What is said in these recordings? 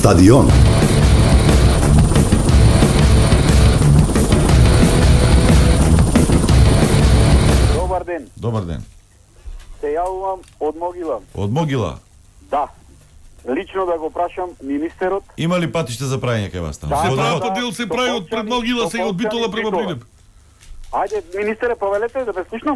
Стадион. Добар ден. Добар ден. Се јавувам од Могила. Од Могила. Да. Лично да го прашам министерот. Има ли патиште за прајање кај вас таму? Да, Се да, прави да. Дел се прави од пред Могила, сега од Битола према Прилеп. Ајде, министере, повелете да ве слушнам.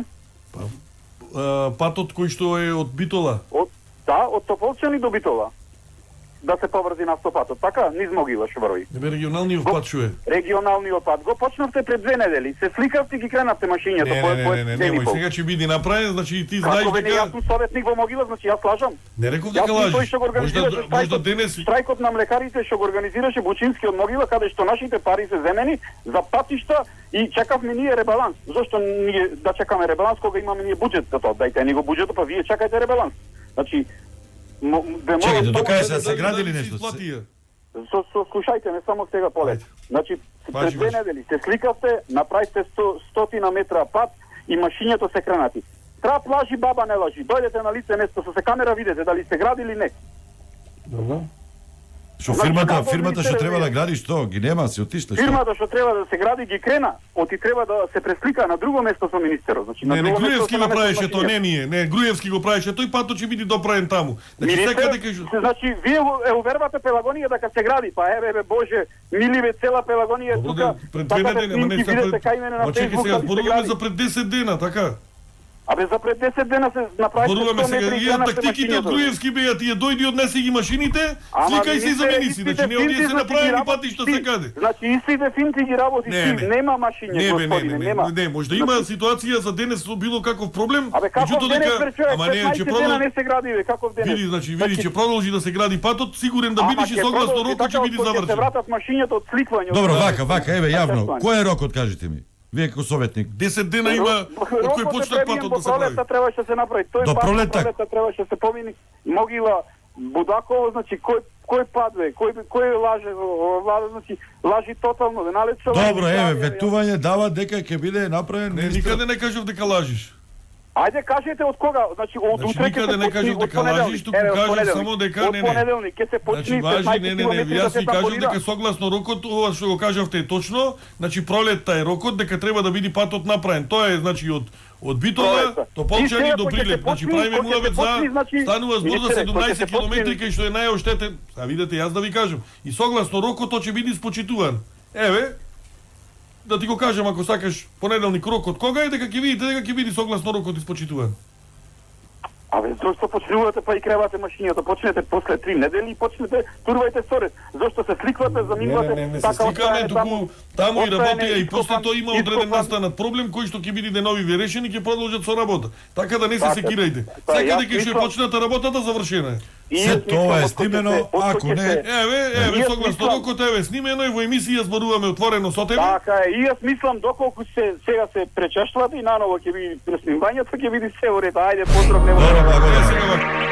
Патот кој што е од Битола. Од Тополчани до Битола. Да се поврзи на автопатот. Така, низ Могила што врви. Небе регионалниот пат што е. Регионалниот пат. Го почнавте пред 2 недели. Се сликавте и ги кренавте машињата. Не, сега ќе биде направен, значи и ти знаеш Како веќе јас дека... сум советник во Могила, значи јас лажам. Не реков дека Јас сум тој лажиш. што го организираше Можда денес... Штрајкот на млекарите што го организираше Бучински од Могила, каде што нашите пари се земени за патишта и чекавме ние ребаланс. Зошто ние да чекаме ребаланс кога имаме ние буџет за тоа? Дајте ни го буџетот, па вие чекајте ребаланс. Значи Чекајте, докај се градили нешто? Слушајте ме само сега полет. Значи пред 2 недели се сликавте, направите 100 метра пат и машињето се кренати. Трап лажи, баба не лажи. Дојдете на лице место со камера, видите дали сте градили или не. Добро. Што фирмата што треба да гради, што? Ги нема, се отиште, што? Фирмата што треба да се гради ги крена, оти треба да се преслика на друго место со министерот. Значи на Не, друго место Груевски се го намества правеше тоа, машињата. не ние. Не, Груевски го правеше, тој патот ќе биде доправен таму. Значи секаде кај... Значи вие увервате Пелагонија дека се гради, па еве Боже, миливе цела Пелагонија тука. Пред 2 недели, ама не видите кај мене на Ма чекай Facebook сега, дали се зборуваме гради. за пред 10 дена, така? Абе за пред 10 дена се направи 100 сега, метри и ја кренавте тактиките од машињето. Груевски беа, тие дојди однеси ги машините, Ама, сликај се и министере, замени си, истите значи не овие финти, се значи, направени ги работи патишта ти. секаде. Значи истите финти ги работи ти, нема машиње, господине, нема. Не, може да има ситуација за денес со било каков проблем, Абе каков денес бе човек, ама не, ќе 15 дена не се гради, бе, каков денес? Види, значи, ќе продолжи да се гради патот, сигурен да бидеш и согласно рокот ќе биде Се завршен. вратат машињата од сликвање. Добро, вака, еве јавно. Кој е рокот, кажете ми? Вие како советник. 10 дена има од кој почна патот да се прави. Пролетта требаше да се направи. Тој До пат пролетта? пролетта требаше да се помини. Могила Будаково, значи кој пат бе, кој лаже во влада, значи лажи тотално, да нале човек. Добро, еве, ветување дава дека ќе биде направен. Не, никаде не кажав дека лажиш. Ајде кажете од кога, значи од Значи, утре никаде не кажав дека лажиш, туку кажав само дека од понеделник ќе се почне. Значи важи, не, јас ви кажав дека согласно рокот, ова што го кажавте е точно, значи пролетта е рокот дека треба да биде патот направен. Тоа е значи од Битола до Полчани до Прилеп. Значи правиме муавет за станува збор за 17 километри кај што е најоштетен. А видете, јас да ви кажам. И согласно рокот тоа ќе биде испочитуван. Еве, да ти го кажам ако сакаш понеделник рокот кога е дека ќе видите дека ќе биде согласно рокот испочитуван. Абе, зошто почнувате па и кревате машињата, почнете после 3 недели и почнете турвајте сорез. Зошто се сликвате, заминувате не се сликаме, туку таму и работија и после тоа има одреден настанат проблем кој што ќе биде денови решени ќе продолжат со работа. Така да не се секирајте. Секаде кај што е почната работата завршена е. Се тоа е снимено, ако не... Еве, согласно рокот, еве, снимено и во емисија зборуваме отворено со тебе. Така е, и јас мислам доколку сега се пречаштвате и наново ќе биде преснимањето, ќе биде се во ред. Ајде, поздрав, нема. Добро, благодарам.